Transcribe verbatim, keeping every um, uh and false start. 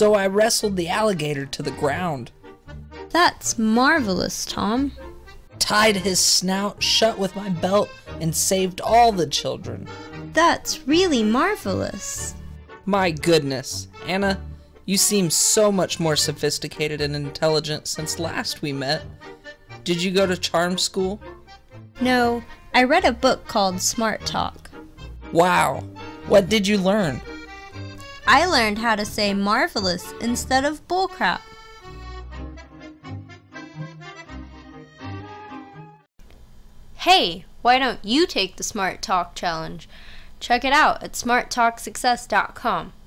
so I wrestled the alligator to the ground. That's marvelous, Tom. Tied his snout shut with my belt and saved all the children. That's really marvelous. My goodness, Anna, you seem so much more sophisticated and intelligent since last we met. Did you go to charm school? No, I read a book called Smart Talk. Wow, what did you learn? I learned how to say marvelous instead of bullcrap. Hey, why don't you take the Smart Talk challenge? Check it out at smart talk success dot com.